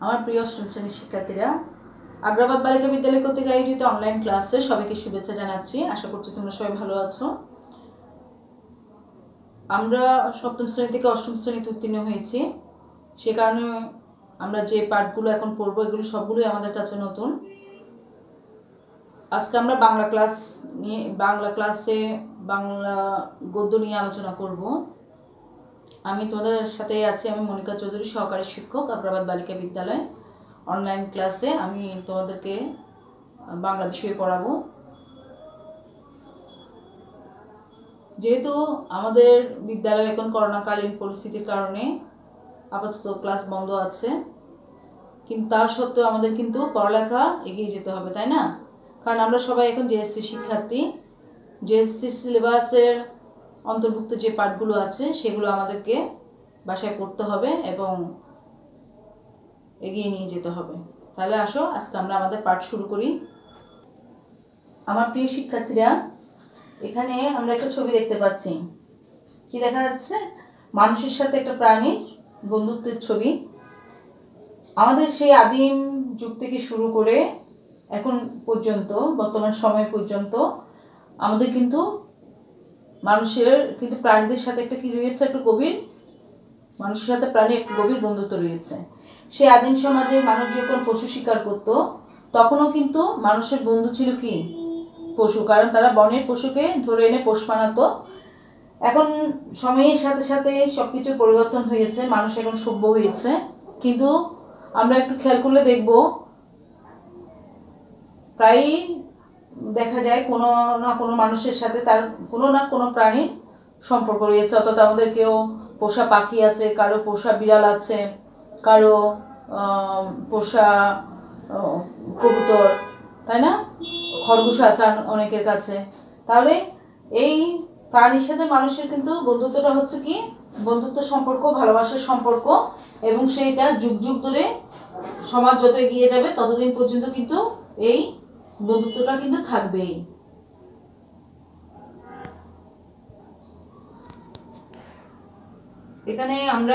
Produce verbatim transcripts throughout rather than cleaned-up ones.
আমার প্রিয় অষ্টম শ্রেণীর শিক্ষার্থীরা, আগ্রাবাদ বালিকা বিদ্যালয় কর্তৃক আয়োজিত অনলাইন ক্লাসে সবাইকে শুভেচ্ছা জানাচ্ছি। আশা করছি তোমরা সবাই ভালো আছো। আমরা সপ্তম শ্রেণী থেকে অষ্টম শ্রেণীতে উত্তীর্ণ হয়েছি, সে কারণে আমরা যে পাঠগুলো এখন পড়বো এগুলো সবগুলোই আমাদের কাছে নতুন। আজকে আমরা বাংলা ক্লাস নিয়ে বাংলা ক্লাসে বাংলা গদ্য নিয়ে আলোচনা করব। আমি তোমাদের সাথে আছি, আমি মনিকা চৌধুরী, সহকারী শিক্ষক, আগ্রাবাদ বালিকা বিদ্যালয়। অনলাইন ক্লাসে আমি তোমাদেরকে বাংলা বিষয়ে পড়াবো। যেহেতু আমাদের বিদ্যালয় এখন করোনাকালীন পরিস্থিতির কারণে আপাতত ক্লাস বন্ধ আছে, কিন্তু তা সত্ত্বেও আমাদের কিন্তু পড়ালেখা এগিয়ে যেতে হবে, তাই না? কারণ আমরা সবাই এখন জেএসসি শিক্ষার্থী। জেএসসি সিলেবাসের অন্তর্ভুক্ত যে পাঠগুলো আছে সেগুলো আমাদেরকে বাসায় পড়তে হবে এবং এগিয়ে নিয়ে যেতে হবে। তাহলে আসো আজকে আমরা আমাদের পাঠ শুরু করি। আমার প্রিয় শিক্ষার্থীরা, এখানে আমরা একটা ছবি দেখতে পাচ্ছি। কি দেখা যাচ্ছে? মানুষের সাথে একটা প্রাণীর বন্ধুত্বের ছবি। আমাদের সেই আদিম যুগ থেকে শুরু করে এখন পর্যন্ত, বর্তমান সময় পর্যন্ত আমাদের কিন্তু মানুষের কিন্তু প্রাণীদের সাথে একটা কি রয়েছে, একটা গভীর, মানুষের সাথে প্রাণীর একটা গভীর বন্ধুত্ব রয়েছে। সেই আদিম সমাজে মানুষ যখন পশু শিকার করত, তখনও কিন্তু মানুষের বন্ধু ছিল কি? পশু। কারণ তারা বনের পশুকে ধরে এনে পোষ মানাতো। এখন সময়ের সাথে সাথে সব কিছু পরিবর্তন হয়েছে, মানুষ এখন সভ্য হয়েছে, কিন্তু আমরা একটু খেয়াল করলে দেখব প্রায়ই দেখা যায় কোনো না কোনো মানুষের সাথে তার কোনো না কোনো প্রাণীর সম্পর্ক রয়েছে। অর্থাৎ আমাদের কেউ পোষা পাখি আছে, কারো পোষা বিড়াল আছে, কারো পোষা কবুতর, তাই না? খরগোশ আছে অনেকের কাছে। তাহলে এই প্রাণীর সাথে মানুষের কিন্তু বন্ধুত্বটা হচ্ছে কি? বন্ধুত্ব সম্পর্ক, ভালোবাসার সম্পর্ক, এবং সেইটা যুগ যুগ ধরে সমাজ যত এগিয়ে যাবে ততদিন পর্যন্ত কিন্তু এই বন্ধুত্বটা কিন্তু থাকবেই। এখানে আমরা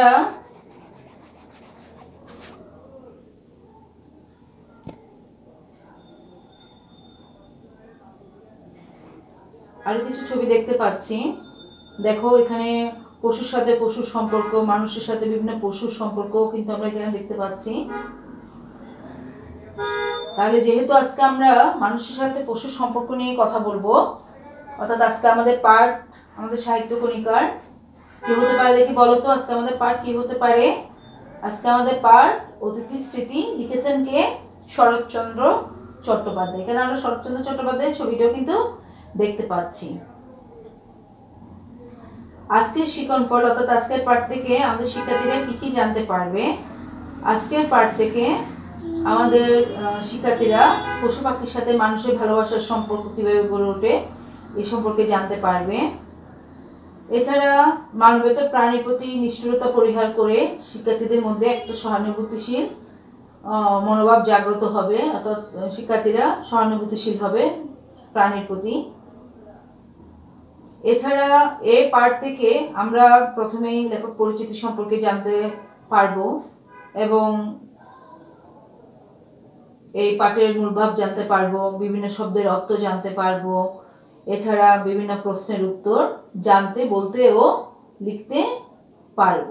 আরো কিছু ছবি দেখতে পাচ্ছি। দেখো, এখানে পশুর সাথে পশুর সম্পর্ক, মানুষের সাথে বিভিন্ন পশুর সম্পর্ক কিন্তু আমরা এখানে দেখতে পাচ্ছি। তাহলে যেহেতু আজকে আমরা মানুষের সাথে পশুর সম্পর্ক নিয়ে কথা বলবো, অর্থাৎ আজকে আমাদের পাঠ, আমাদের সাহিত্য কণিকার কি হতে পারে দেখি বলো তো? আজকে আমাদের পাঠ কি হতে পারে? আজকে আমাদের পাঠ অতিথি স্মৃতি। লিখেছেন কে? শরৎচন্দ্র চট্টোপাধ্যায়। এখানে আমরা শরৎচন্দ্র চট্টোপাধ্যায়ের ছবিটাও কিন্তু দেখতে পাচ্ছি। আজকের শিক্ষণফল, অর্থাৎ আজকের পাঠ থেকে আমাদের শিক্ষার্থীরা কি কি জানতে পারবে? আজকের পাঠ থেকে আমাদের শিক্ষার্থীরা পশু পাখির সাথে মানুষের ভালোবাসার সম্পর্ক কিভাবে গড়ে ওঠে এ সম্পর্কে জানতে পারবে। এছাড়া মানবেতর প্রাণীর প্রতি নিষ্ঠুরতা পরিহার করে শিক্ষার্থীদের মধ্যে একটা সহানুভূতিশীল মনোভাব জাগ্রত হবে, অর্থাৎ শিক্ষার্থীরা সহানুভূতিশীল হবে প্রাণীর প্রতি। এছাড়া এই পাঠ থেকে আমরা প্রথমেই লেখক পরিচিতি সম্পর্কে জানতে পারবো এবং এই পাঠের মূলভাব জানতে পারবো, বিভিন্ন শব্দের অর্থ জানতে পারবো। এছাড়া বিভিন্ন প্রশ্নের উত্তর জানতে, বলতে ও লিখতে পারবো।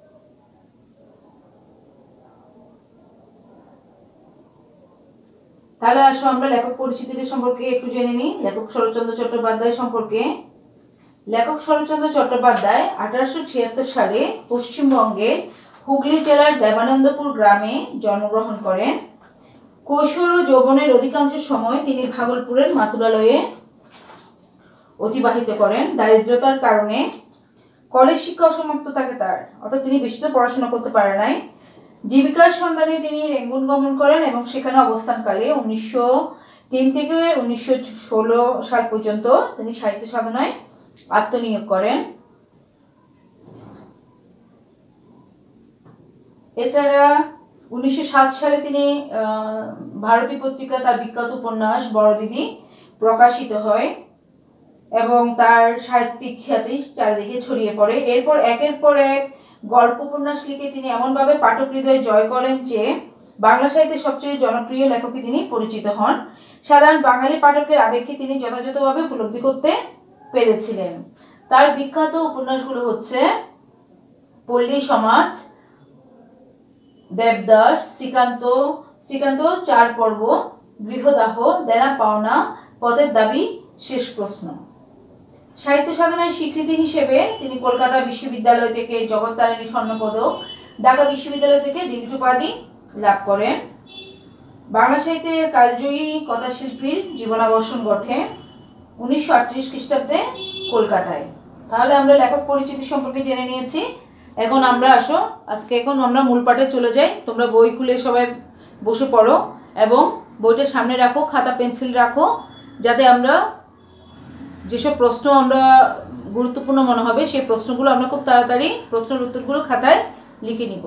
তাহলে আসো আমরা লেখক পরিচিতির সম্পর্কে একটু জেনে নিই। লেখক শরৎচন্দ্র চট্টোপাধ্যায় সম্পর্কে। লেখক শরৎচন্দ্র চট্টোপাধ্যায় আঠারোশো ছিয়াত্তর সালে পশ্চিমবঙ্গের হুগলি জেলার দেবানন্দপুর গ্রামে জন্মগ্রহণ করেন। কৈশোর ও যৌবনের অধিকাংশ সময় তিনি ভাগলপুরের মাতুলালয়ে অতিবাহিত করেন। দারিদ্রতার কারণে কলেজ শিক্ষা অসমাপ্ত থাকে তার, অর্থাৎ তিনি বেশি তো পড়াশোনা করতে পারে নাই। জীবিকার সন্ধানে তিনি রেঙ্গুন গমন করেন এবং সেখানে অবস্থানকালে উনিশশো তিন থেকে উনিশশো ষোলো সাল পর্যন্ত তিনি সাহিত্য সাধনায় আত্মনিয়োগ করেন। এছাড়া উনিশশো সাত সালে তিনি ভারতী পত্রিকা তার বিখ্যাত উপন্যাস বড়দিদি প্রকাশিত হয় এবং তার সাহিত্যিক খ্যাতি চারিদিকে ছড়িয়ে পড়ে। এরপর একের পর এক গল্প উপন্যাস লিখে তিনি এমনভাবে পাঠক হৃদয়ে জয় করেন যে বাংলা সাহিত্যের সবচেয়ে জনপ্রিয় লেখকে তিনি পরিচিত হন। সাধারণ বাঙালি পাঠকের আবেগকে তিনি যথাযথভাবে উপলব্ধি করতে পেরেছিলেন। তার বিখ্যাত উপন্যাসগুলো হচ্ছে পল্লী সমাজ, দেবদাস, শ্রীকান্ত শ্রীকান্ত চার পর্ব, গৃহদাহ, দেনা পাওনা, পথের দাবি, শেষ প্রশ্ন। সাহিত্য সাধনার স্বীকৃতি হিসেবে তিনি কলকাতা বিশ্ববিদ্যালয় থেকে জগত্তারিণী স্বর্ণপদক, ঢাকা বিশ্ববিদ্যালয় থেকে ডিগ্রি উপাধি লাভ করেন। বাংলা সাহিত্যের কালজয়ী কথাশিল্পীর জীবনাবর্ষণ ঘটে উনিশশো আটত্রিশ খ্রিস্টাব্দে কলকাতায়। তাহলে আমরা লেখক পরিচিতি সম্পর্কে জেনে নিয়েছি। এখন আমরা আসো আজকে এখন আমরা মূল পাঠে চলে যাই। তোমরা বই খুলে সবাই বসে পড়ো এবং বইটা সামনে রাখো, খাতা পেন্সিল রাখো, যাতে আমরা যেসব প্রশ্ন আমরা গুরুত্বপূর্ণ মনে হবে সেই প্রশ্নগুলো আমরা খুব তাড়াতাড়ি প্রশ্নের উত্তরগুলো খাতায় লিখে নিব।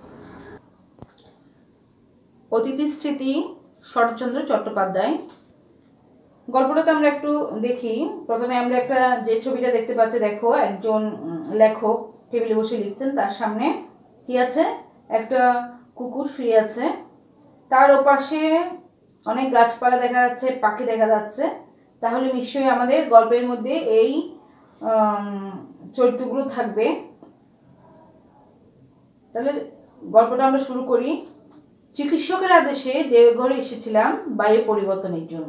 অতিথি স্মৃতি, শরৎচন্দ্র চট্টোপাধ্যায়। গল্পটাতে আমরা একটু দেখি। প্রথমে আমরা একটা যে ছবিটা দেখতে পাচ্ছি, দেখো একজন লেখক টেবিলে বসে লিখছেন, তার সামনে কি আছে, একটা কুকুর শুয়ে আছে, তার ওপাশে অনেক গাছপালা দেখা যাচ্ছে, পাখি দেখা যাচ্ছে। তাহলে নিশ্চয়ই আমাদের গল্পের মধ্যে এই চরিত্রগুলো থাকবে। তাহলে গল্পটা আমরা শুরু করি। চিকিৎসকের আদেশে দেওঘরে এসেছিলাম বায়ু পরিবর্তনের জন্য।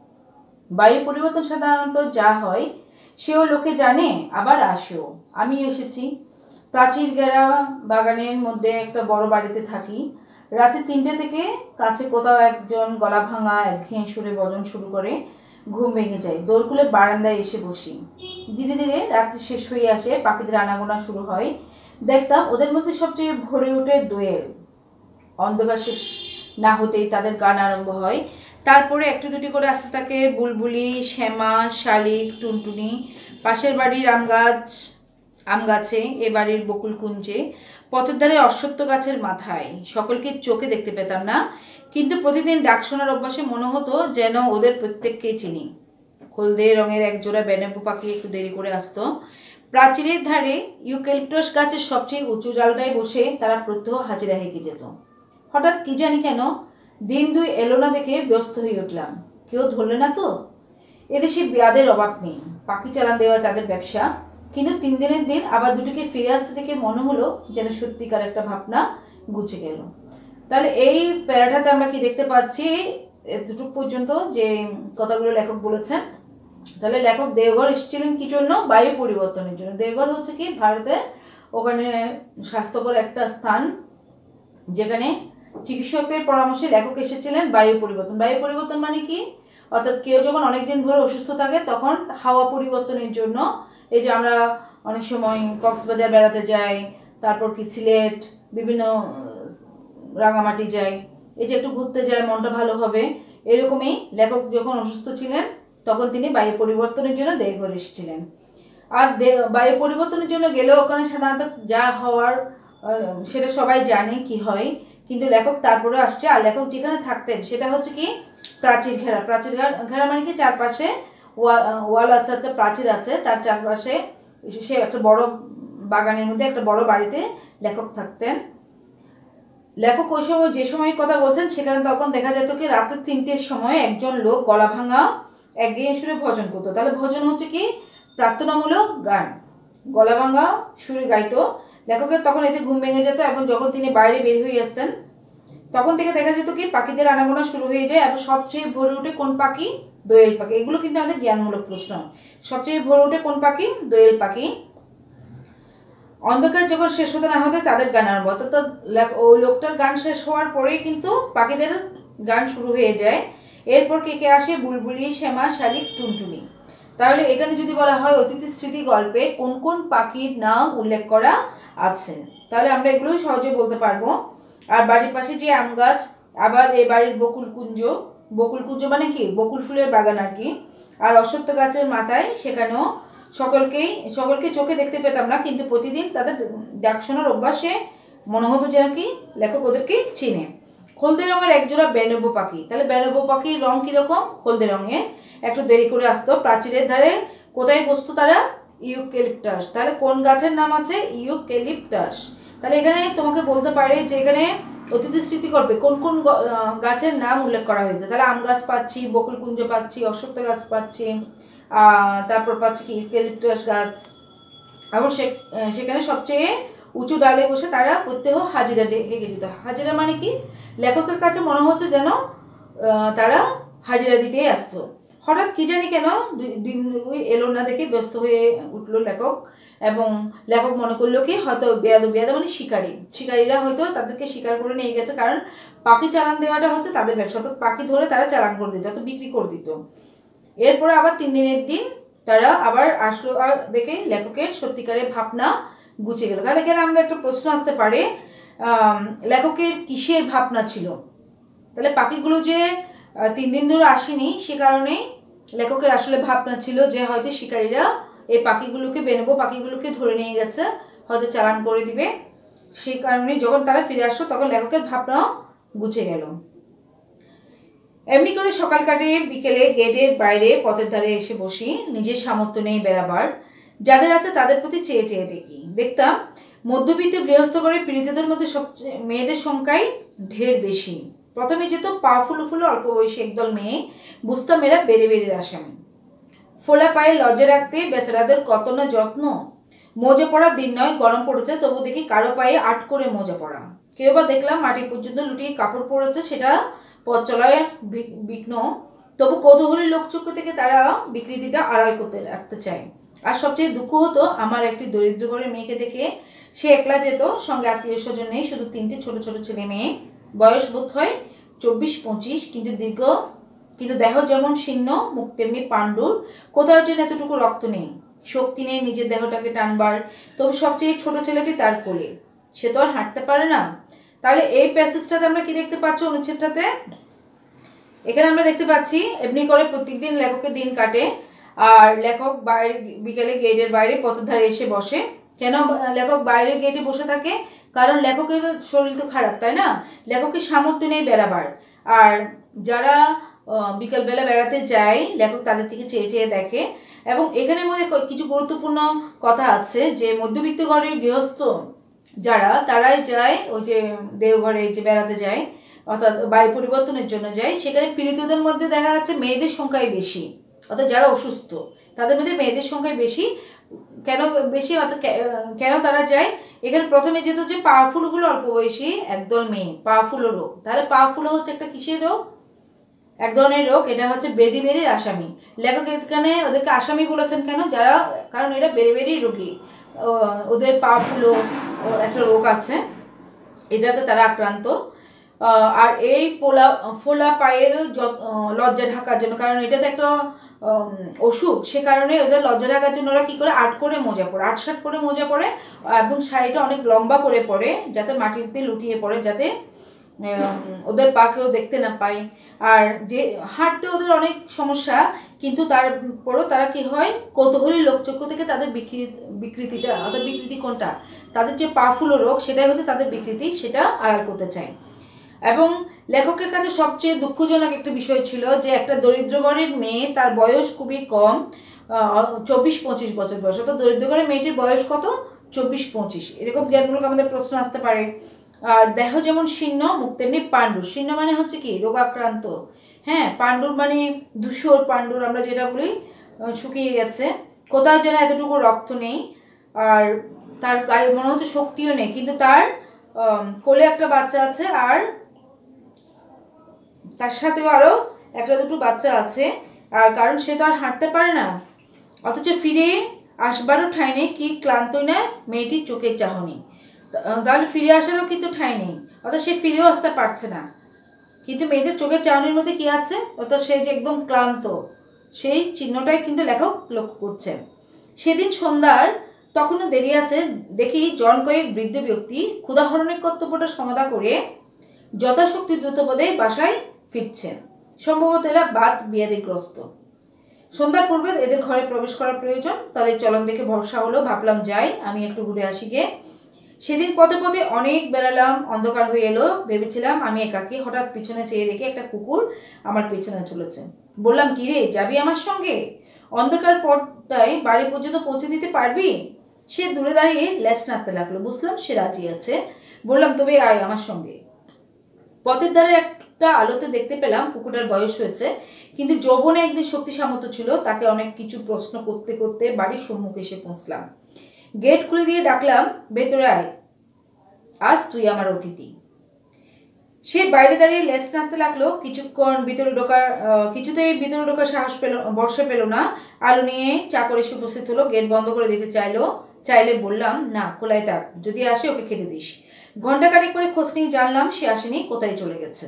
বায়ু পরিবর্তন সাধারণত যা হয় সেও লোকে জানে, আবার আসেও। আমি এসেছি। প্রাচীর ঘেরা বাগানের মধ্যে একটা বড় বাড়িতে থাকি। রাতে তিনটে থেকে কাছে কোথাও একজন গলা ভাঙা একঘেয়ে সুরে ভজন শুরু করে। ঘুম ভেঙে যায়। দোর খুলে বারান্দায় এসে বসি। ধীরে ধীরে রাত্রি শেষ হয়ে আসে, পাখিদের আনাগোনা শুরু হয়। দেখতাম ওদের মধ্যে সবচেয়ে ভরে ওঠে দোয়েল। অন্ধকার শেষ না হতেই তাদের গান আরম্ভ হয়। তারপরে একটি দুটি করে আসতে থাকে বুলবুলি, শ্যামা, শালিক, টুনটুনি। পাশের বাড়ির আম গাছ আম গাছে, এ বাড়ির বকুল কুঞ্জে, পথের ধারে অশ্বত্থ গাছের মাথায়। সকলকে চোখে দেখতে পেতাম না, কিন্তু প্রতিদিন ডাক শোনার অভ্যাসে মনে হতো যেন ওদের প্রত্যেককেই চিনি। হলদে রঙের একজোড়া বেনাপু পাখি একটু দেরি করে আসতো। প্রাচীরের ধারে ইউক্যালিপটাস গাছের সবচেয়ে উঁচু ডালটায় বসে তারা প্রত্যহ হাজিরা হেঁকে যেত। হঠাৎ কি জানি কেন দিন দুই এলো না দেখে ব্যস্ত হয়ে উঠলাম। কেউ ধরলে না তো? এদেশে বিয়াদের অভাব নেই, পাখি চালান দেওয়া তাদের ব্যবসা। কিন্তু তিন দিনের দিন আবার দুটিকে ফিরে আসতে থেকে মনে হলো যেন সত্যিকার একটা ভাবনা গুছে গেল। তাহলে এই প্যারাটাতে আমরা কি দেখতে পাচ্ছি, এতটুকু পর্যন্ত যে কথাগুলো লেখক বলেছেন। তাহলে লেখক দেওঘর এসেছিলেন কি জন্য? বায়ু পরিবর্তনের জন্য। দেওঘর হচ্ছে কি ভারতের ওখানে স্বাস্থ্যকর একটা স্থান, যেখানে চিকিৎসকের পরামর্শে লেখক এসেছিলেন। বায়ু পরিবর্তন, বায়ু পরিবর্তন মানে কি? অর্থাৎ কেউ যখন অনেকদিন ধরে অসুস্থ থাকে তখন হাওয়া পরিবর্তনের জন্য, এই যে আমরা অনেক সময় কক্সবাজার বেড়াতে যাই, তারপর কি সিলেট, বিভিন্ন রাঙামাটি যাই, এই যে একটু ঘুরতে যায় মনটা ভালো হবে, এরকমই লেখক যখন অসুস্থ ছিলেন তখন তিনি বায়ু পরিবর্তনের জন্য দেওঘর এসেছিলেন। আর বায়ু পরিবর্তনের জন্য গেলেও ওখানে সাধারণত যা হওয়ার সেটা সবাই জানে কি হয়, কিন্তু লেখক তারপরে আসছে। আর লেখক যেখানে থাকতেন সেটা হচ্ছে কি প্রাচীর ঘেরা। প্রাচীর ঘেরা মানে কি চারপাশে ওয়াল আছে, আছে প্রাচীর আছে, তার চারপাশে সে একটা বড় বাগানের মধ্যে একটা বড় বাড়িতে লেখক থাকতেন। লেখক ওই সময় যে সময় কথা বলছেন সেখানে তখন দেখা যেত কি রাতের তিনটের সময় একজন লোক গলা ভাঙা একঘেয়ে সুরে ভজন করতো। তাহলে ভজন হচ্ছে কি প্রার্থনামূলক গান, গলা ভাঙা সুরে গাইতো। লেখকের তখন এতে ঘুম ভেঙে যেত এবং যখন তিনি বাইরে বের হয়ে আসতেন তখন থেকে দেখা যেত কি পাখিদের আনাগোনা শুরু হয়ে যায়। এবং সবচেয়ে ভরে ওঠে কোন পাখি? দোয়েল পাখি। এগুলো কিন্তু আমাদের জ্ঞানমূলক প্রশ্ন। সবচেয়ে ভরে ওঠে কোন পাখি? দোয়েল পাখি। অন্ধকার যখন শেষ হতে না হতে তাদের গান আরম্ভ। অর্থাৎ ওই লোকটার গান শেষ হওয়ার পরেই কিন্তু পাখিদের গান শুরু হয়ে যায়। এরপর কে কে আসে? বুলবুলি, শ্যামা, শালিক, টুনটুনি। তাহলে এখানে যদি বলা হয় অতিথি স্মৃতি গল্পে কোন কোন পাখির নাম উল্লেখ করা আছে, তাহলে আমরা এগুলোই সহজে বলতে পারবো। আর বাড়ির পাশে যে আম গাছ, আবার এই বাড়ির বকুল কুঞ্জ, বকুল কুঞ্জ মানে কি বকুল ফুলের বাগান আর কি। আর অশ্বত্থ গাছের মাথায়, সেখানেও সকলকেই সকলকে চোখে দেখতে পেতাম না, কিন্তু প্রতিদিন তাদের ডাক শোনার অভ্যাসে মনে হতো যেন কি লেখক ওদেরকে চিনে। হলদে রঙের একজোড়া বেনবো পাখি। তাহলে বেনবো পাখির রং কীরকম? হলদে রঙের। একটু দেরি করে আসতো। প্রাচীরের ধারে কোথায় বসতো তারা? ইউক্যালিপটাস। তাহলে কোন গাছের নাম আছে? ইউক্যালিপটাস। তাহলে এখানে তোমাকে বলতে পারে যে এখানে অতিথি স্মৃতিকল্পে কোন কোন গাছের নাম উল্লেখ করা হয়েছে। তাহলে আম গাছ পাচ্ছি, বকুলকুঞ্জ পাচ্ছি, অশ্বত্থ গাছ পাচ্ছি, তারপর পাচ্ছি কি ইউক্যালিপটাস গাছ, এবং সেখানে সবচেয়ে উঁচু ডালে বসে তারা প্রত্যেহ হাজিরা ডেকে দিত। হাজিরা মানে কি, লেখকের কাছে মনে হচ্ছে যেন তারা হাজিরা দিতেই আসতো। হঠাৎ কি জানি কেন দিন এলো না দেখে ব্যস্ত হয়ে উঠলো লেখক, এবং লেখক মনে করলো কি হয়তো বেয়াদ বেয়াদ মানে শিকারী শিকারীরা হয়তো তাদেরকে শিকার করে নিয়ে গেছে, কারণ পাখি চালান দেওয়াটা হচ্ছে তাদের ব্যবসা, অর্থাৎ পাখি ধরে তারা চালান করে দিত, অর্থাৎ বিক্রি করে দিত। এরপরে আবার তিন দিনের দিন তারা আবার আসলো, আর দেখে লেখকের সত্যিকারের ভাবনা গুছিয়ে গেল। তাহলে এখানে আমাদের একটা প্রশ্ন আসতে পারে, লেখকের কিসের ভাবনা ছিল? তাহলে পাখিগুলো যে তিন দিন ধরে আসেনি সে কারণে লেখকের আসলে ভাবনা ছিল যে হয়তো শিকারীরা এই পাখিগুলোকে বেনবো পাখিগুলোকে ধরে নিয়ে গেছে, হয়তো চালান করে দিবে, সেই কারণে যখন তারা ফিরে আসলো তখন লেখকের ভাবনাও গুছিয়ে গেল। এমনি করে সকাল কাটিয়ে বিকেলে গেটের বাইরে পথের ধারে এসে বসি, নিজের সামর্থ্য নেই বেড়াবার, যাদের আছে তাদের প্রতি চেয়ে চেয়ে দেখি। দেখতাম মধ্যবিত্ত গৃহস্থ করে পীড়িতদের মধ্যে সবচেয়ে মেয়েদের সংখ্যাই ঢের বেশি। প্রথমে যেত পা ফুলো ফুলো অল্প বয়সী একদল মেয়ে, বুঝতাম এরা বেড়ে বেড়ে আসামি। ফোলা পায়ে লজ্জা রাখতে বেচারাদের কত না যত্ন। মোজা পড়ার দিন নয়, গরম পড়েছে, তবু দেখি কারো পায়ে আট করে মোজা পড়া। কেউ বা দেখলাম মাটি পর্যন্ত লুটিয়ে কাপড় পরেছে, সেটা পথ চলায় বিঘ্ন, তবু কৌতূহলী লোকচক্ষু থেকে তারা বিকৃতিটা আড়াল করতে রাখতে চায়। আর সবচেয়ে দুঃখ হতো আমার একটি দরিদ্র ঘরের মেয়েকে দেখে। সে একলা যেত, সঙ্গে আত্মীয় স্বজন নেই, শুধু তিনটি ছোট ছোট ছেলে মেয়ে, বয়স বোধ হয় চব্বিশ পঁচিশ, কিন্তু দীর্ঘ কিন্তু দেহ যেমন শীর্ণ, মুখ তেমনি পাণ্ডুর, কোথাও যেন এতটুকু রক্ত নেই, শক্তি নেই নিজের দেহটাকে টানবার। তবু সবচেয়ে ছোট ছেলেটি তার কোলে, সে তো আর হাঁটতে পারে না। তাহলে এই প্যাসেজটাতে আমরা কি দেখতে পাচ্ছি? অনুচ্ছেদটাতে এখানে আমরা দেখতে পাচ্ছি এমনি করে প্রত্যেকদিন লেখকের দিন কাটে, আর লেখক বাইরে বিকেলে গেটের বাইরে পথের ধারে এসে বসে। কেন লেখক বাইরের গেটে বসে থাকে? কারণ লেখকের শরীর তো খারাপ, তাই না? লেখকের সামর্থ্য নেই বেড়াবার, আর যারা বিকালবেলা বেড়াতে যায় লেখক তাদের থেকে চেয়ে চেয়ে দেখে। এবং এখানের মধ্যে কিছু গুরুত্বপূর্ণ কথা আছে যে মধ্যবিত্ত ঘরের গৃহস্থ যারা, তারাই যায় ওই যে দেওঘরে যে বেড়াতে যায়, অর্থাৎ বায়ু পরিবর্তনের জন্য যায়। সেখানে পীড়িতদের মধ্যে দেখা যাচ্ছে মেয়েদের সংখ্যাই বেশি, অর্থাৎ যারা অসুস্থ তাদের মধ্যে মেয়েদের সংখ্যাই বেশি। কেন বেশি, অর্থাৎ কেন তারা যায়? এখানে প্রথমে যেত যে পাওয়ারফুল হলো অল্প বয়সী একদল মেয়ে, পাওয়ারফুল রোগ। তাহলে পাওয়ারফুল হচ্ছে একটা কিসের রোগ? এক ধরনের রোগ, এটা হচ্ছে বেরি বেরির আসামি। লেখক এখানে ওদেরকে আসামি বলেছেন কেন? যারা, কারণ এরা বেরি বেরি রোগী, ওদের পাওয়ারফুল একটা রোগ আছে, এটাতে তারা আক্রান্ত। আর এই পোলা ফোলা পায়ের লজ্জা ঢাকার জন্য, কারণ এটা তো একটা অসুখ, সে কারণে ওদের লজ্জা ঢাকার জন্য ওরা কী করে আট করে মোজা পড়ে, আট ষাট করে মোজা পড়ে, এবং শাড়িটা অনেক লম্বা করে পড়ে যাতে মাটিতে লুটিয়ে পড়ে, যাতে ওদের পা কেউ দেখতে না পায়। আর যে হাঁটতে ওদের অনেক সমস্যা, কিন্তু তারপরও তারা কি হয়, কৌতূহলী লোকচক্ষু থেকে তাদের বিকৃতি বিকৃতিটা, অর্থাৎ বিকৃতি কোনটা, তাদের যে পাওয়ারফুল রোগ সেটাই হচ্ছে তাদের বিকৃতি, সেটা আড়াল করতে চায়। এবং লেখকের কাছে সবচেয়ে দুঃখজনক একটা বিষয় ছিল যে একটা দরিদ্র ঘরের মেয়ে, তার বয়স খুবই কম, চব্বিশ পঁচিশ বছর বয়স, অর্থাৎ দরিদ্র ঘরের মেয়েটির বয়স কত? চব্বিশ পঁচিশ। এরকম জ্ঞানমূলক আমাদের প্রশ্ন আসতে পারে। আর দেহ যেমন শীর্ণ, মুখ তেমনি পাণ্ডুর। শীর্ণ মানে হচ্ছে কি? রোগাক্রান্ত। হ্যাঁ, পাণ্ডুর মানে ধূসর পাণ্ডুর, আমরা যেটা বলি শুকিয়ে গেছে, কোথাও যেন এতটুকু রক্ত নেই, আর তার গায়ে মনে হচ্ছে শক্তিও নেই, কিন্তু তার কোলে একটা বাচ্চা আছে, আর তার সাথেও আরও একটা দুটো বাচ্চা আছে। আর কারণ সে তো আর হাঁটতে পারে না, অথচ ফিরে আসবারও ঠাঁই নেই, কি ক্লান্তই না মেয়েটির চোখের চাহনি। তাহলে ফিরে আসারও কিন্তু ঠাঁই নেই, অর্থাৎ সে ফিরেও আসতে পারছে না, কিন্তু মেয়েদের চোখের চাহনির মধ্যে কি আছে? অর্থাৎ সে যে একদম ক্লান্ত, সেই চিহ্নটাই কিন্তু লেখক লক্ষ্য করছেন। সেদিন সন্ধ্যার তখনও দেরি আছে, দেখি জন কয়েক বৃদ্ধ ব্যক্তি ক্ষুধাহরণের কর্তব্যটা সমাধা করে যথাশক্তি দ্রুতপদে বাসায় ফিরছেন। সম্ভবত এরা বাদ বিয়াদিগ্রস্ত। সন্ধ্যার পূর্বে এদের ঘরে প্রবেশ করার প্রয়োজন। তাদের চলন দেখে ভরসা হলো, ভাবলাম যাই, আমি একটু ঘুরে আসি গে। সেদিন পথে পথে অনেক বেড়ালাম, অন্ধকার হয়ে এলো, ভেবেছিলাম আমি একাকী। হঠাৎ পিছনে চেয়ে দেখি একটা কুকুর আমার পেছনে চলেছে। বললাম, কি রে, যাবি আমার সঙ্গে? অন্ধকার পথটায় বাড়ি পর্যন্ত পৌঁছে দিতে পারবি? সে দূরে দাঁড়িয়ে লেজ নাড়তে লাগলো। বুঝলাম সে রাজি আছে। বললাম, তবে আয় আমার সঙ্গে। পথের ধারে একটা আলোতে দেখতে পেলাম কুকুরটার বয়স হয়েছে, কিন্তু যৌবনে একদিন শক্তি সামর্থ্য ছিল। তাকে অনেক কিছু প্রশ্ন করতে করতে বাড়ির সম্মুখে এসে পৌঁছলাম। গেট খুলে দিয়ে ডাকলাম, ভেতরে আয়, আজ তুই আমার অতিথি। সে বাইরে দাঁড়িয়ে লেজ নাড়তে লাগলো। কিছুক্ষণ ভিতরে ঢোকার কিছুতেই ভিতরে ঢোকার সাহস পেল, বর্ষা পেল না। আলো নিয়ে চাকর এসে উপস্থিত হলো। গেট বন্ধ করে দিতে চাইলো চাইলে বললাম, না, খোলাই থাক, যদি আসে ওকে খেতে দিস। ঘন্টা কাটি করে খোঁজ নিয়ে জানলাম সে আসেনি, কোথায় চলে গেছে।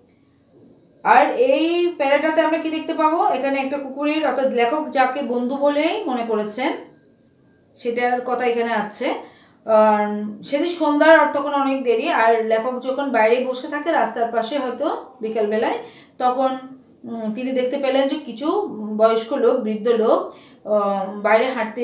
আর এই প্যারাটাতে আমরা কি দেখতে পাবো, এখানে একটা কুকুরের, অর্থাৎ লেখক যাকে বন্ধু বলেই মনে করেছেন সেটার কথা এখানে আছে। সেদিন সন্ধ্যার আর তখন অনেক দেরি, আর লেখক যখন বাইরে বসে থাকে রাস্তার পাশে হয়তো বিকালবেলায়, তখন তিনি দেখতে পেলেন যে কিছু বয়স্ক লোক, বৃদ্ধ লোক বাইরে হাঁটতে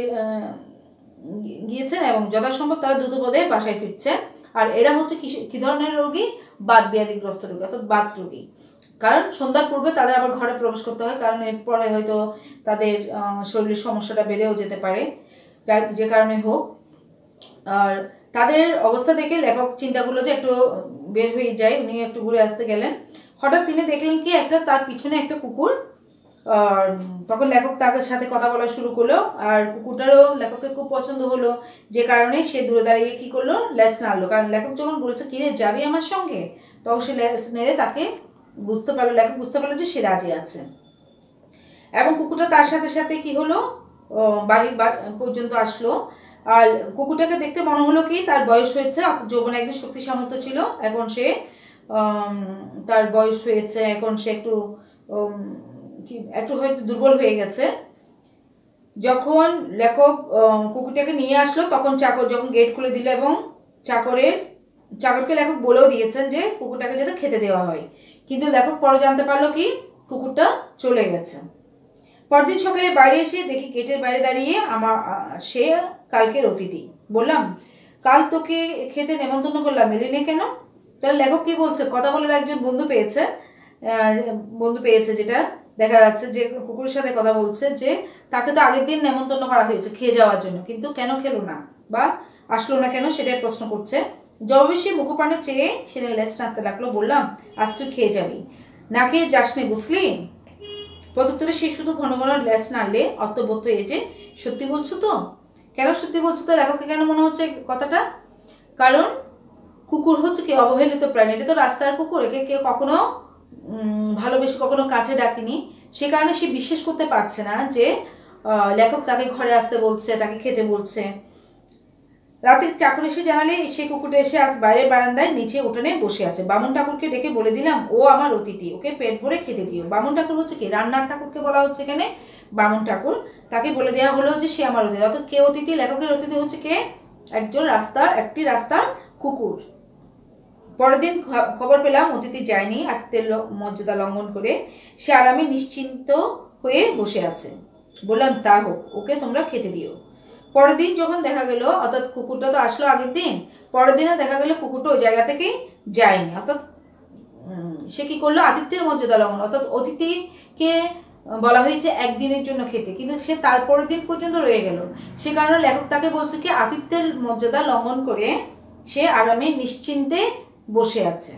গিয়েছেন এবং যথাসম্ভব তারা দ্রুতপদে বাসায় ফিরছেন। আর এরা হচ্ছে কি ধরনের রোগী, বাত ব্যাধিগ্রস্ত রোগী, অর্থাৎ বাত রোগী। কারণ সন্ধ্যার পূর্বে তাদের আবার ঘরে প্রবেশ করতে হয়, কারণ এরপরে হয়তো তাদের শরীরের সমস্যাটা বেড়েও যেতে পারে, যে কারণে হোক। আর তাদের অবস্থা দেখে লেখক চিন্তা করলো যে একটু বের হয়ে যায়। উনি একটু ঘুরে আসতে গেলেন। হঠাৎ তিনি দেখলেন কি একটা তার পিছনে একটা কুকুর। আর তখন লেখক তাদের সাথে কথা বলা শুরু করলো। আর কুকুরটারও লেখকের খুব পছন্দ হলো, যে কারণে সে দূরে দাঁড়িয়ে কি করলো, লেজ নাড়লো। কারণ লেখক যখন বলছে, কিরে যাবি আমার সঙ্গে, তখন সে লেজ নেড়ে তাকে বুঝতে পারলো, লেখক বুঝতে পারলো যে সে রাজি আছে। এবং কুকুরটা তার সাথে সাথে কি হলো, বাড়ির পর্যন্ত আসলো। আর কুকুরটাকে দেখতে মনে হলো কি তার বয়স হয়েছে, যৌবনে একদিন শক্তি সামর্থ্য ছিল, এখন সে তার বয়স হয়েছে, এখন সে একটু একটু হয়তো দুর্বল হয়ে গেছে। যখন লেখক কুকুরটাকে নিয়ে আসলো, তখন চাকর যখন গেট খুলে দিল এবং চাকরের চাকরকে লেখক বলেও দিয়েছেন যে কুকুরটাকে যাতে খেতে দেওয়া হয়। কিন্তু লেখক পরে জানতে পারলো কি কুকুরটা চলে গেছে। পরদিন সকালে বাইরে এসে দেখি গেটের বাইরে দাঁড়িয়ে আমার সে কালকের অতিথি। বললাম, কাল তোকে খেতে নেমন্তন্ন করলাম, এলিনে কেন? তাহলে লেখক কি বলছে, কথা বলার একজন বন্ধু পেয়েছে, বন্ধু পেয়েছে যেটা দেখা যাচ্ছে যে কুকুরের সাথে কথা বলছে, যে তাকে তো আগের দিন নেমন্তন্ন করা হয়েছে খেয়ে যাওয়ার জন্য, কিন্তু কেন খেলো না বা আসলো না কেন সেটাই প্রশ্ন করছে। জবাবে সে মুখপানে চেয়ে সেদিন লেজ নাড়তে লাগলো। বললাম, আজ তুই খেয়ে যাবি, না খেয়ে যাসনি, বুঝলি? প্রত্যুত্তরে সে শুধু ঘন ঘন লেজ নাড়লে অর্থবোধ এই যে, সত্যি বলছো তো? কেন সত্যি বলছো তো? লেখককে কেন মনে হচ্ছে কথাটা? কারণ কুকুর হচ্ছে কি অবহেলিত প্রাণী, এটা তো রাস্তার কুকুর, একে কেউ কখনো ভালোবেসে কখনো কাছে ডাকেনি। সে কারণে সে বিশ্বাস করতে পারছে না যে লেখক তাকে ঘরে আসতে বলছে, তাকে খেতে বলছে। রাতে চাকর এসে জানালে সে কুকুরটা এসে আজ বাইরের বারান্দায় নিচে উঠোনে বসে আছে। বামুন ঠাকুরকে ডেকে বলে দিলাম, ও আমার অতিথি, ওকে পেট ভরে খেতে দিও। বামুন ঠাকুর হচ্ছে কি রান্নার ঠাকুরকে বলা হচ্ছে এখানে, বামুন ঠাকুর। তাকে বলে দেওয়া হলো যে সে আমার অতিথি। অর্থাৎ কে অতিথি? লেখকের অতিথি হচ্ছে কে? একজন রাস্তার একটি রাস্তার কুকুর। পরের দিন খবর পেলাম অতিথি যায়নি, আতিথ্যের মর্যাদা লঙ্ঘন করে সে আরামে নিশ্চিন্ত হয়ে বসে আছে। বললাম, তা হোক, ওকে তোমরা খেতে দিও। পরের দিন যখন দেখা গেল, অর্থাৎ কুকুরটা তো আসলো আগের দিন, পরের দিনে দেখা গেল কুকুরটা ওই জায়গা থেকে যায়নি। অর্থাৎ সে কি করলো, আতিথ্যের মর্যাদা লঙ্ঘন। অর্থাৎ অতিথিকে বলা হয়েছে একদিনের জন্য খেতে, কিন্তু সে তারপরের দিন পর্যন্ত রয়ে গেল। সে কারণে লেখক তাকে বলছে কি আতিথ্যের মর্যাদা লঙ্ঘন করে সে আরামে নিশ্চিন্তে বসে আছে।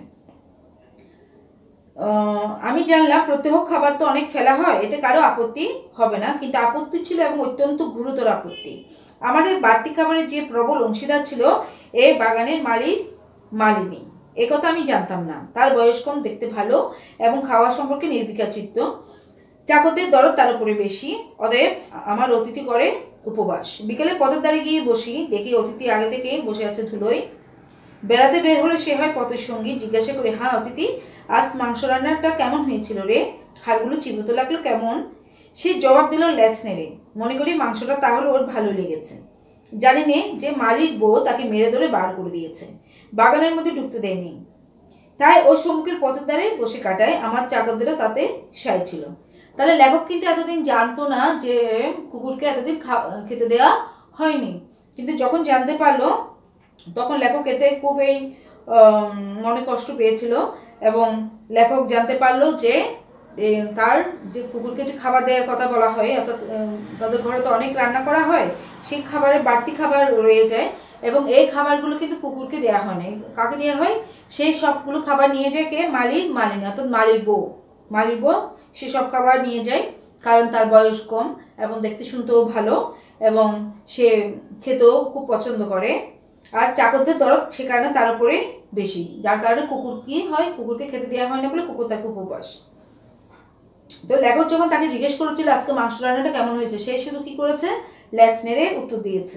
আমি জানলাম প্রত্যহ খাবার তো অনেক ফেলা হয়, এতে কারো আপত্তি হবে না, কিন্তু আপত্তি ছিল এবং অত্যন্ত গুরুতর আপত্তি। আমাদের বাড়তি খাবারের যে প্রবল অংশীদার ছিল এই বাগানের মালিক মালিনী, একথা আমি জানতাম না। তার বয়স কম, দেখতে ভালো এবং খাওয়া সম্পর্কে নির্বিকার চিত্ত। চাকরদের দরদ তার উপরে বেশি, অতএব আমার অতিথি করে উপবাস। বিকেলে পথের ধারে গিয়ে বসি, দেখি অতিথি আগে থেকে বসে আছে ধুলোয়। বেড়াতে বের হলে সে হয় পথের সঙ্গী। জিজ্ঞাসা করে, হ্যাঁ অতিথি, আজ মাংস রান্নাটা কেমন হয়েছিল রে? হাড়গুলো চিবোতে লাগলো কেমন? সে জবাব দিল লেজ নেড়ে, মনে করি মাংসটা তাহলে ওর ভালো লেগেছে। জানি নে যে মালিক বউ তাকে মেরে ধরে বার করে দিয়েছে, বাগানের মধ্যে ঢুকতে দেয়নি, তাই ও সম্মুখের পথের ধারে বসে কাটায়। আমার চাকরদেরও তাতে সাই ছিল। তাহলে লেখক কিন্তু এতদিন জানতো না যে কুকুরকে এতদিন খেতে দেওয়া হয়নি, কিন্তু যখন জানতে পারলো তখন লেখক এতে খুবই মনে কষ্ট পেয়েছিল। এবং লেখক জানতে পারলো যে তার যে কুকুরকে যে খাবার দেওয়ার কথা বলা হয়, অর্থাৎ তাদের ঘরে তো অনেক রান্না করা হয়, সেই খাবারের বাড়তি খাবার রয়ে যায় এবং এই খাবারগুলো কিন্তু কুকুরকে দেওয়া হয় না। কাকে দেওয়া হয়? সেই সবগুলো খাবার নিয়ে যায় কে? মালির মালিনী, অর্থাৎ মালির বউ। মালির বউ সে সব খাবার নিয়ে যায়, কারণ তার বয়স কম এবং দেখতে শুনতেও ভালো এবং সে খেতেও খুব পছন্দ করে। আর চাকরদের দরদ সে কারণে তার উপরে বেশি, যার কারণে কুকুর কি হয়, কুকুরকে খেতে দেওয়া হয় না বলে কুকুর তাকে উপবাস। তো লেখক যখন তাকে জিজ্ঞেস করেছিল আজকে মাংস রান্নাটা কেমন হয়েছে, সে শুধু কি করেছে? ল্যাস নেড়ে উত্তর দিয়েছে।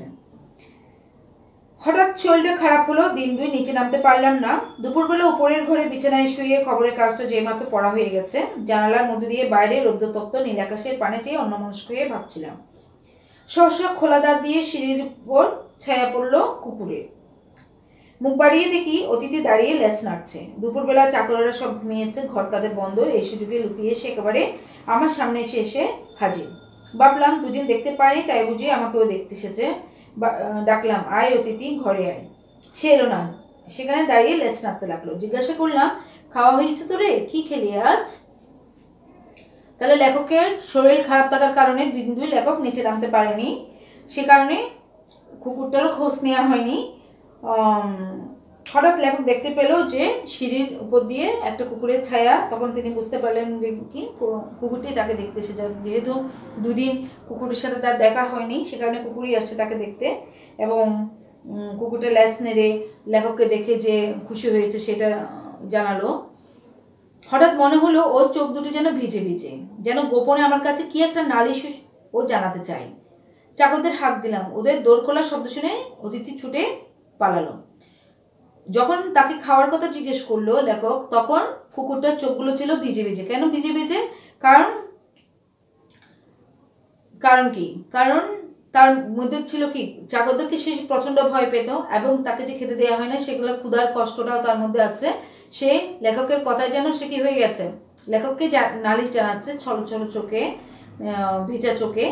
হঠাৎ শরীরটা খারাপ হলো, দিন দুই নিচে নামতে পারলাম না। দুপুরবেলা উপরের ঘরে বিছানায় শুয়ে খবরের কাজটা যেমাত্র পড়া হয়ে গেছে, জানালার মধ্যে দিয়ে বাইরে রৌদ্রতপ্ত নীল আকাশের পানে চেয়ে অন্যমনস্ক হয়ে ভাবছিলাম। সহসা খোলা দাঁত দিয়ে সিঁড়ির উপর ছায়া পড়লো কুকুরের। মুখ বাড়িয়ে দেখি অতিথি দাঁড়িয়ে লেজ নাড়ছে। দুপুরবেলা চাকরেরা সব ঘুমিয়েছে, ঘর তাদের বন্ধ। এই সুযোগে লুকিয়ে এসে একেবারে আমার সামনে এসে এসে হাজির। ভাবলাম দুদিন দেখতে পাইনি, তাই বুঝিয়ে আমাকেও দেখতে এসেছে। ডাকলাম, আয় অতিথি, ঘরে আয়। সে এলো না, সেখানে দাঁড়িয়ে লেজ নাড়তে লাগলো। জিজ্ঞাসা করলাম, খাওয়া হয়েছে তো রে, কি খেলি আজ? তাহলে লেখকের শরীর খারাপ থাকার কারণে দিন দুই লেখক নিচে নামতে পারেনি, সে কারণে কুকুরটারও খোঁজ নেওয়া হয়নি। হঠাৎ লেখক দেখতে পেল যে সিঁড়ির উপর দিয়ে একটা কুকুরের ছায়া। তখন তিনি বুঝতে পারলেন কি কুকুরটি তাকে দেখতে এসেছে। যেহেতু দুদিন কুকুরের সাথে তার দেখা হয়নি, সে কারণে কুকুরই আসছে তাকে দেখতে এবং কুকুরটা ল্যাচ নেড়ে লেখককে দেখে যে খুশি হয়েছে সেটা জানালো। হঠাৎ মনে হলো ওর চোখ দুটি যেন ভিজে ভিজে, যেন গোপনে আমার কাছে কি একটা নালিশ ও জানাতে চাই। চাকরদের হাঁক দিলাম, ওদের দোর খোলার শব্দ শুনে অতিথি ছুটে পালালো। যখন তাকে খাওয়ার কথা জিজ্ঞেস করলো লেখক, তখন কুকুরটার চোখগুলো ছিল ভিজে ভিজে। কেন ভিজে ভিজে? কারণ কারণ কি কারণ তার মধ্যে ছিল কি, চাকরদেরকে সে প্রচণ্ড ভয় পেত এবং তাকে যে খেতে দেওয়া হয় না সেগুলো ক্ষুধার কষ্টটাও তার মধ্যে আছে। সে লেখকের কথায় যেন সে কি হয়ে গেছে, লেখককে নালিশ জানাচ্ছে ছলো ছলো চোখে, ভিজা চোখে।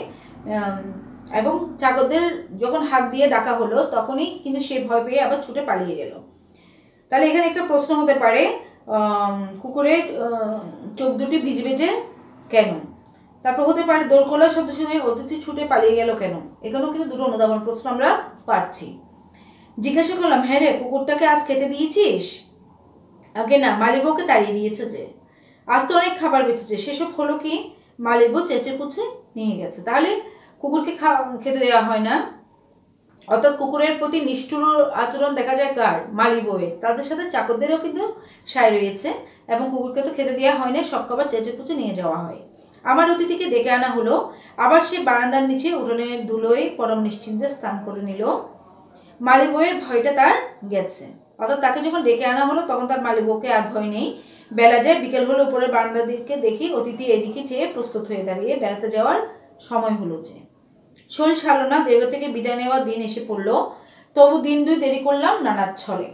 এবং চাকরদের যখন হাঁক দিয়ে ডাকা হলো তখনই কিন্তু সে ভয় পেয়ে আবার ছুটে পালিয়ে গেল। তাহলে এখানে একটা প্রশ্ন হতে পারে, কুকুরের চোখ দুটি ভিজে ভিজে কেন? তারপর হতে পারে দোর খোলার শব্দ শুনে অতিথি ছুটে পালিয়ে গেল কেন? এখানেও কিন্তু দুটো অনুধাবন প্রশ্ন আমরা পাচ্ছি। জিজ্ঞাসা করলাম, হ্যাঁ রে, কুকুরটাকে আজ খেতে দিয়েছিস? আগে না, মালিবউকে তাড়িয়ে দিয়েছে যে। আজ তো অনেক খাবার বেঁচেছে, সেসব হলো কি? মালিবউ চেঁচে পুছে নিয়ে গেছে। তাহলে কুকুরকে খেতে দেওয়া হয় না, অর্থাৎ কুকুরের প্রতি নিষ্ঠুর আচরণ দেখা যায় কার? মালিবউয়ের। তাদের সাথে চাকরদেরও কিন্তু সায় রয়েছে এবং কুকুরকে তো খেতে দেওয়া হয় না, সব খাবার চেঁচে পুছে নিয়ে যাওয়া হয়। আমার অতিথিকে ডেকে আনা হলো। আবার সে বারান্দার নিচে উঠোনের ধুলোয় পরম নিশ্চিন্তে স্নান করে নিল। মালিবউয়ের ভয়টা তার গেছে, অর্থাৎ তাকে যখন ডেকে আনা হলো তখন তার মালিবউকে আর ভয় নেই। বেলা যায়, বিকেল হলো, উপরের বারান্দার দিকে দেখি অতিথি এদিকে চেয়ে প্রস্তুত হয়ে দাঁড়িয়ে। বেড়াতে যাওয়ার সময় হলো যে। শরীর সারল না, দেহ থেকে বিদায় নেওয়ার দিন এসে পড়লো। তবু দিন দুই দেরি করলাম নানার ছলে।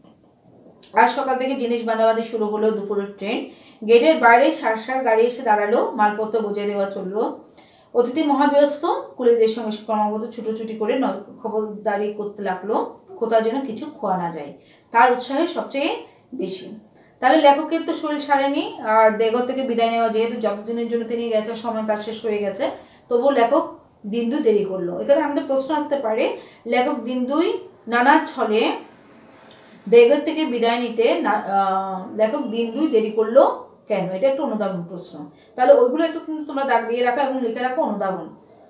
আর সকাল থেকে জিনিস বাঁধাবাঁধি শুরু হলো। দুপুরের ট্রেন। গেটের বাইরে সার সার গাড়ি এসে দাঁড়ালো, মালপত্র বোঝাই দেওয়া চললো। অতিথি মহাব্যস্ত, কুলিদের সঙ্গে ক্রমাগত ছুটোছুটি করে খবরদারি করতে লাগলো কোথাও যেন কিছু খোয়া না যায়। তার উৎসাহে সবচেয়ে বেশি। তাহলে লেখকের তো শরীর সারেনি, আর দেগর থেকে বিদায় নেওয়া, যেহেতু যতদিনের জন্য তিনি গেছে সময় তার শেষ হয়ে গেছে, তবুও লেখক দিন দুই দেরি করলো। এখানে আমাদের প্রশ্ন আসতে পারে, লেখক দিন দুই নানা ছলে দেগর থেকে বিদায় নিতে লেখক দিন দুই দেরি করলো কেন? এটা একটা অনুধাবন প্রশ্ন। তাহলে ওইগুলো একটু কিন্তু তোমরা দাগ দিয়ে রাখো এবং লিখে রাখো অনুধাবন।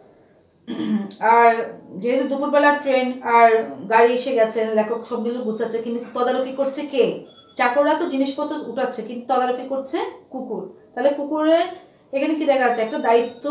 আর যেহেতু দুপুরবেলা ট্রেন আর গাড়ি এসে গেছে, লেখক সবগুলো গুছাচ্ছে, কিন্তু তদারকি করছে কে? চাকররা তো জিনিসপত্র উঠাচ্ছে, কিন্তু তদারকি করছে কুকুর। তাহলে কুকুরের এখানে কি দেখা যাচ্ছে? একটা দায়িত্ব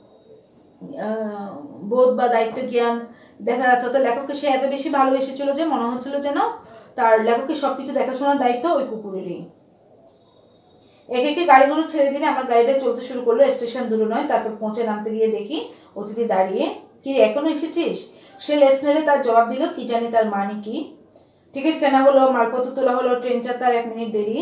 বোধ বা দায়িত্ব জ্ঞান দেখা যাচ্ছে। অর্থাৎ লেখককে সে এত বেশি ভালোবেসেছিল যে মনে হচ্ছিল যেন তার লেখকের সবকিছু দেখাশোনার দায়িত্ব ওই কুকুরেরই। একে একে গাড়িগুলো ছেড়ে দিলে আমার গাড়িটা চলতে শুরু করলো। স্টেশন দূরে নয়। তারপর পৌঁছে নামতে গিয়ে দেখি অতিথি দাঁড়িয়ে। কি এখনো এসেছিস? সে লেস নেড়ে তার জবাব দিল, কি জানি তার মানে কি। টিকিট কেনা হলো, মালপত্র তোলা হলো, ট্রেন চারটার এক মিনিট দেরি।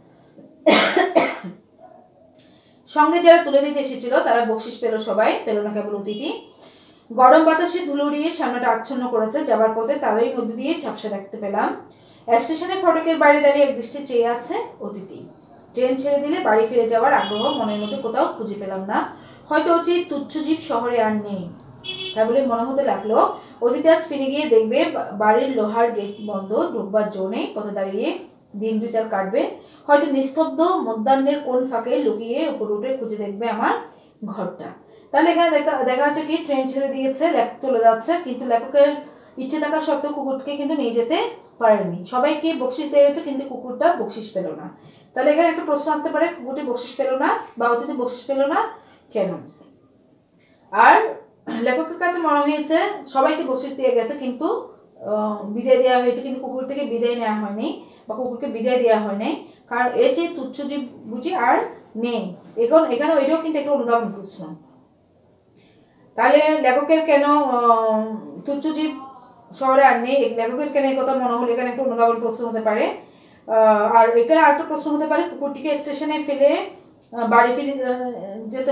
সঙ্গে যারা তুলে দিতে এসেছিল তারা বকশিস পেল, সবাই পেল না কেবল অতিথি। গরম বাতাসে ধুলো উড়িয়ে সামনেটা আচ্ছন্ন করেছে। যাবার পথে তারই মধ্যে দিয়ে ঝাপসা দেখতে পেলাম। স্টেশনের ফটকের বাইরে দাঁড়িয়ে এক দৃষ্টি চেয়ে আছে অতিথি। ট্রেন ছেড়ে দিলে বাড়ি ফিরে যাওয়ার আগ্রহ মনের মধ্যে কোথাও খুঁজে পেলাম না। হয়তো অচিত তুচ্ছজীব শহরে আর নেই। তা বলে মনে হতে লাগলো অতীতে আজ ফিরে গিয়ে দেখবে বাড়ির লোহার গেট বন্ধ, ঢুকবার জো নেই, পথে দাঁড়িয়ে দিন দুই তার কাটবে। হয়তো নিস্তব্ধ মধ্যাহ্নের কোন ফাঁকে লুকিয়ে উপরে উঠে খুঁজে দেখবে আমার ঘরটা। তাহলে এখানে দেখা দেখা যাচ্ছে কি ট্রেন ছেড়ে দিয়েছে, লেখক চলে যাচ্ছে, কিন্তু লেখকের ইচ্ছে থাকা সত্ত্বেও কুকুরকে কিন্তু নিয়ে যেতে পারেনি। সবাইকে বকশিস দেওয়া হয়েছে, কিন্তু কুকুরটা বকশিস পেল না। তাহলে এখানে একটা প্রশ্ন আসতে পারে, কুকুরটি বকশিস পেল না বা অতিথি বকশিস পেল না কেন? আর লেখকের কাছে মনে হয়েছে সবাইকে বকশিস দিয়ে গেছে, কিন্তু বিদায় দেওয়া হয়েছে, কিন্তু কুকুর থেকে বিদায় নেওয়া হয়নি বা কুকুরকে বিদায় দেওয়া হয়নি, কারণ এ যে তুচ্ছজীব বুঝি আর নেই। এখন এখানে এটাও কিন্তু একটা অনুধাবন প্রশ্ন। তাহলে লেখকের কেন তুচ্ছজীব শহরে আর নেই, লেখকের কেন এই কথা মনে হলো, এখানে একটা অনুধাবন প্রশ্ন হতে পারে। আর এখানে আরেকটা প্রশ্ন হতে পারে, কুকুরটিকে স্টেশনে ফেলে বাড়ি ফিরে যেতে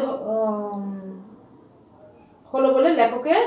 হলো বলে লেখকের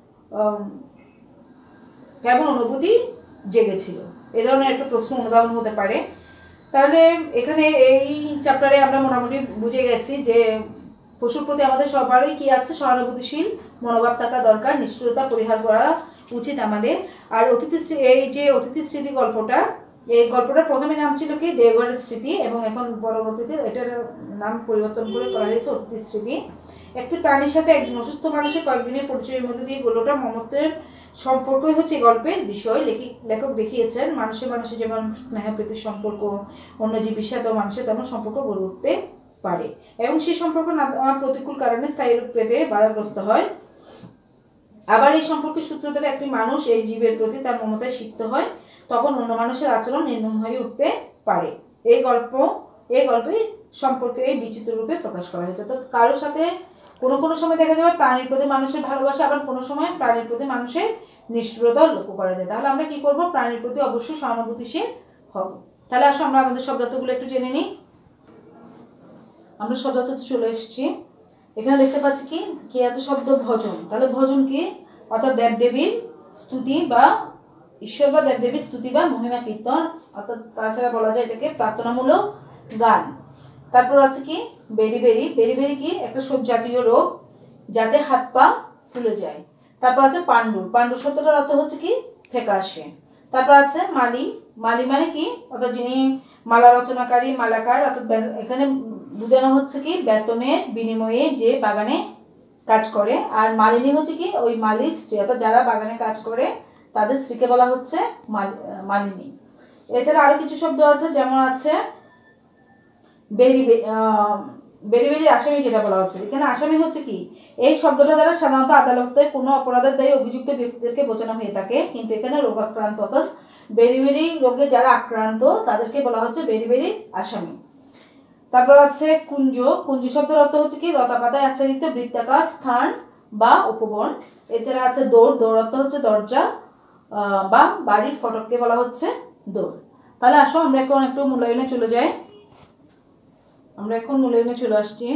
কেমন অনুভূতি জেগেছিল, এ ধরনের একটা প্রশ্ন অনুধাবন হতে পারে। তাহলে এখানে এই চ্যাপ্টারে আমরা মোটামুটি বুঝে গেছি যে পশুর প্রতি আমাদের সবারই কি আছে, সহানুভূতিশীল মনোভাব থাকা দরকার, নিষ্ঠুরতা পরিহার করা উচিত আমাদের। আর অতিথি এই যে অতিথি স্মৃতি গল্পটা, এই গল্পটা প্রথমে নাম ছিল কি দেওঘরের স্মৃতি, এবং এখন পরবর্তীতে এটার নাম পরিবর্তন করে করা হয়েছে অতিথি স্মৃতি। একটি প্রাণীর সাথে একজন অসুস্থ মানুষের কয়েকদিনের পরিচয়ের মধ্যে দিয়ে গল্পটা মমত্বের সম্পর্কই হচ্ছে গল্পের বিষয়। লেখক লেখক দেখিয়েছেন মানুষের মানুষের যেমন স্নেহপ্রীতির সম্পর্ক অন্য জীবের সাথে মানুষের তেমন সম্পর্ক গড়ে উঠতে পারে, এবং সেই সম্পর্ক না প্রতিকূল কারণে স্থায়ী রূপ পেতে বাধাগ্রস্ত হয়। আবার এই সম্পর্কের সূত্র ধরে একটি মানুষ এই জীবের প্রতি তার মমতায় সিক্ত হয়, তখন অন্য মানুষের আচরণ নির্মম হয়ে উঠতে পারে। এই গল্প এই গল্পে সম্পর্কে এই বিচিত্র রূপে প্রকাশ করা হয়েছে। অর্থাৎ কারোর সাথে কোনো কোনো সময় দেখা যাবে প্রাণীর প্রতি মানুষের ভালোবাসা, আবার কোনো সময় প্রাণীর প্রতি মানুষের নিষ্ঠুরতাও লক্ষ্য করা যায়। তাহলে আমরা কি করব, প্রাণীর প্রতি অবশ্যই সহানুভূতিশীল হব। তাহলে আসো আমরা আমাদের শব্দার্থগুলো একটু জেনে নিই। আমরা শব্দার্থতে চলে এসেছি। এখানে দেখতে পাচ্ছি কি কি আছে শব্দ ভজন। তাহলে ভজন কি, অর্থাৎ দেবদেবীর স্তুতি বা ঈশ্বর বা দেবদেবীর স্তুতি বা মহিমা কীর্তন, অর্থাৎ তাছাড়া বলা যায় এটাকে প্রার্থনামূলক গান। তারপর আছে কি বেরি বেরি, বেরি বেরি কি একটা জাতীয় রোগ, যাতে হাত পা ফুলে যায়। তারপর আছে পাণ্ডু, পাণ্ডু শব্দটার অর্থ হচ্ছে কি ফ্যাকাশে। তারপর আছে মালি, মালি মানে কি, অর্থাৎ যিনি মালা রচনাকারী, মালাকার, অর্থাৎ এখানে বোঝানো হচ্ছে কি বেতনের বিনিময়ে যে বাগানে কাজ করে। আর মালিনী হচ্ছে কি ওই মালির স্ত্রী, অর্থাৎ যারা বাগানে কাজ করে তাদের স্ত্রীকে বলা হচ্ছে মালিনী। এছাড়া আরো কিছু শব্দ আছে, যেমন আছে বেরি বেরি বেরি আসামি, যেটা বলা হচ্ছে এখানে আসামি হচ্ছে কি, এই শব্দটা দ্বারা সাধারণত আদালতে কোনো অপরাধের দায়ী অভিযুক্ত ব্যক্তিদেরকে বোঝানো হয়ে থাকে, কিন্তু এখানে রোগাক্রান্ত অর্থাৎ বেরি বেরি রোগে যারা আক্রান্ত তাদেরকে বলা হচ্ছে বেরি বেরি আসামি। তারপর আছে কুঞ্জ, কুঞ্জ শব্দের অর্থ হচ্ছে কি লতা পাতায় আচ্ছাদিত বৃত্তাকার স্থান বা উপবন। এছাড়া আছে দৌড়, দৌড় অর্থ হচ্ছে দরজা বা বাড়ির ফটককে বলা হচ্ছে দৌড়। তাহলে আসো আমরা এখন একটু মূল্যায়নে চলে যাই। আমরা এখন মূল্যায়নে চলে আসছি।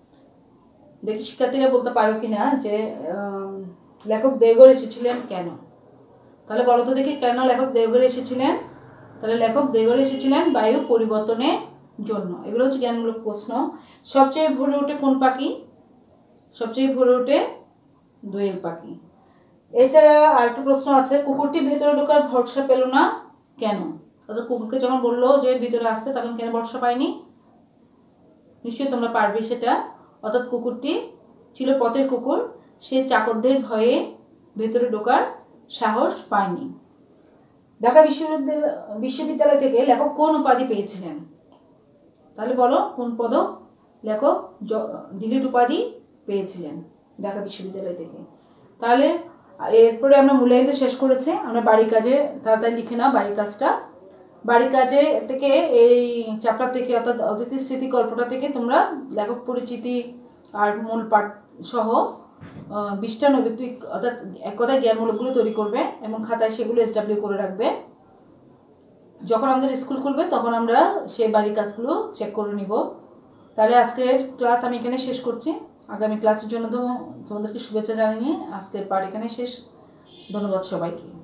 দেখি শিক্ষার্থীরা বলতে পারো কিনা যে লেখক দেওঘর এসেছিলেন কেন। তাহলে বলো তো দেখি কেন লেখক দেওঘরে এসেছিলেন। তাহলে লেখক দেওঘরে এসেছিলেন বায়ু পরিবর্তনের জন্য। এগুলো হচ্ছে জ্ঞানমূলক প্রশ্ন। সবচেয়ে ভরে ওঠে কোন পাখি, সবচেয়ে ভরে ওঠে দোয়েল পাখি। এছাড়া আরেকটা প্রশ্ন আছে, কুকুরটি ভেতরে ঢোকার ভরসা পেল না কেন। অর্থাৎ কুকুরকে যখন বললো যে ভিতরে আসতে, তখন কেন ভরসা পায়নি। নিশ্চয়ই তোমরা পারবে সেটা। অর্থাৎ কুকুরটি ছিল পথের কুকুর, সে চাকরদের ভয়ে ভেতরে ঢোকার সাহস পায়নি। ঢাকা বিশ্ববিদ্যালয় বিশ্ববিদ্যালয় থেকে লেখক কোন উপাধি পেয়েছিলেন। তাহলে বলো কোন পদক লেখক ডিলিট উপাধি পেয়েছিলেন ঢাকা বিশ্ববিদ্যালয় থেকে। তাহলে এরপরে আমরা মূল্যায়নটা শেষ করেছি। আমরা বাড়ির কাজে তাড়াতাড়ি লিখে নাও বাড়ির কাজটা। বাড়ির কাজে থেকে এই চ্যাপ্টার থেকে অর্থাৎ অতিথি স্মৃতি গল্পটা থেকে তোমরা লেখক পরিচিতি আর মূল পাঠ সহ বিশটা নৈতিক অর্থাৎ এক কথায় জ্ঞানমূলকগুলো তৈরি করবে এবং খাতায় সেগুলো এসডাব্লিউ করে রাখবে। যখন আমাদের স্কুল খুলবে তখন আমরা সেই বাড়ির কাজগুলো চেক করে নিব। তাহলে আজকের ক্লাস আমি এখানে শেষ করছি। আগামী ক্লাসের জন্য তো তোমাদেরকে শুভেচ্ছা জানিয়ে আজকের পাঠ এখানে শেষ। ধন্যবাদ সবাইকে।